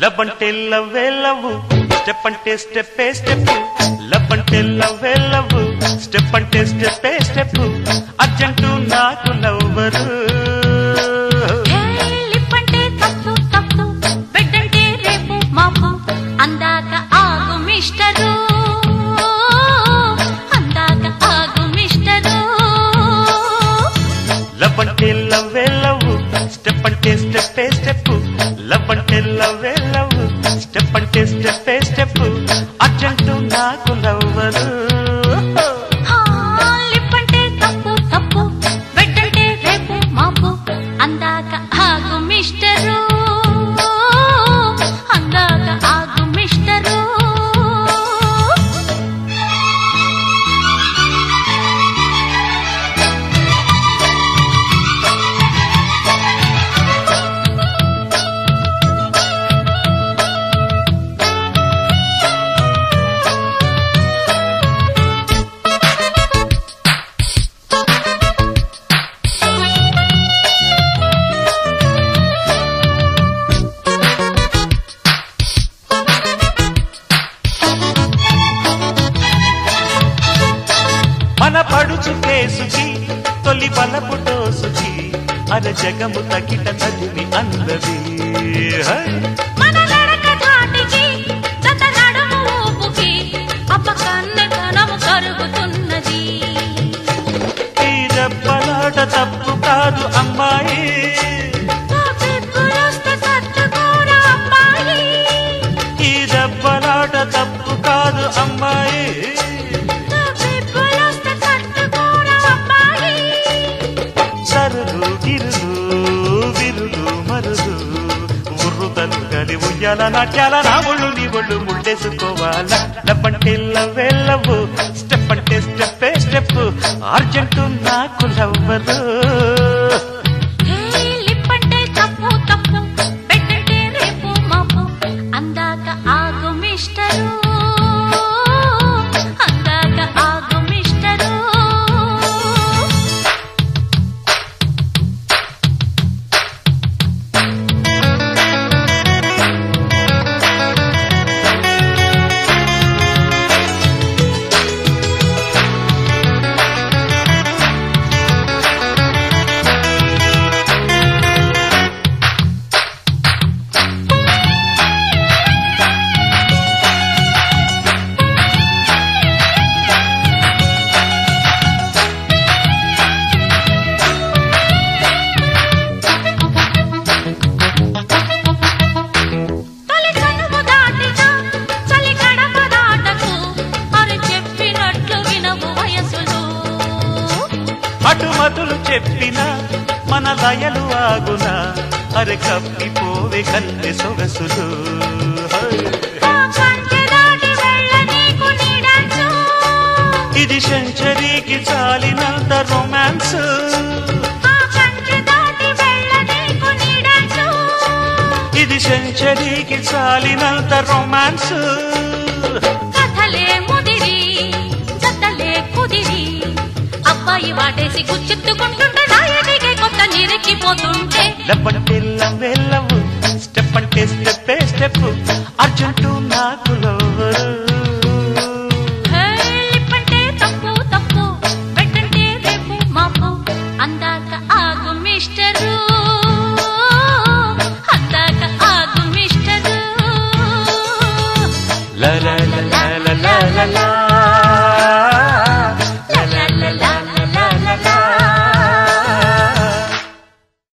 Love అంటే లవ్వే love, step అంటే స్టెప్పే స్టెప్. లవ్ అంటే లవ్వే లవ్, స్టెప్ అంటే స్టెప్పే స్టెప్. అర్జెంటు నాకు లవ్వరు. లిప్పంటే తప్పు తప్పు, బెడ్డంటే రేపు మాపు. అందాక ఆగు మిస్టరు, అందాక ఆగు మిస్టరు. లవ్ అంటే లవ్వే లవ్, స్టెప్ అంటే స్టెప్పే స్టెప్. లవ్ అంటే లవ్వే లవ్, స్టెప్ అంటే స్టెప్పే స్టెప్. అర్జెంటు నాకు లవ్వరు. లిప్పంటే తప్పు తప్పు, బెడ్డంటే రేపు మాపు. అందాక ఆగు మిస్టరు, అందాక ఆగు మిస్టరు. మన పడుచు కేసుకి తొలి బలపు డోసుకి అర జగము తగిట తదివి అన్నది. మన నడక ధాటికి జత నడుము ఊపుకి అప్పకన్నెతనము కరుగుతున్నది. ఈ దెబ్బలాట తప్పు కాదు అమ్మాయి, తప్పిప్పులొస్తే తట్టుకోరా అమ్మాయి. ఈ దెబ్బలాట తప్పు కాదు అమ్మాయి. తప్పిప్పులొస్తే తట్టుకోరా అమ్మాయి. సరులు గిరులు విరులు మరులు ఉర్రుతలు గలి ఉయ్యాల నాట్యాల నా ఒళ్ళు నీ ఒళ్ళు ముళ్ళేసుకోవాలా. లవ్ అంటే లవ్వే లవ్, స్టెప్ అంటే స్టెప్పే స్టెప్. అర్జెంటు నాకు లవ్వరు. లిప్పంటే తప్పు తప్పు, బెడ్డంటే రేపు మాపు. అందాక ఆగు మిస్టరు, అందాక ఆగు మిస్టరు. తొలి చనువు దాటినా చలి గడప దాటకు, అరి చెప్పినట్లు వినవు వయసులు. అటుమతులు చెప్పిన మన దయలు ఆగునా, అరె కప్పిపోవే కన్నె సొగసులు. ఆ కంచె దాటి వెళ్ళ నీకు నీ డాన్సు. ఇది సెంచరీకి చాలినంత రొమాన్స్. ఆ కంచె దాటి వెళ్ళ నీకు నీ డాన్సు. ఇది సెంచరీకి చాలినంత రొమాన్స్. కథలే ముదిరి జతలే కుదిరి, అబ్బాయి వాటేసి గుచ్చెత్తుకుంటుంటే నాయటికే కొత్త నిరికిపోతుంటే. లవ్ అంటే లవ్వే లవ్, స్టెప్ అంటే స్టెప్పే స్టెప్.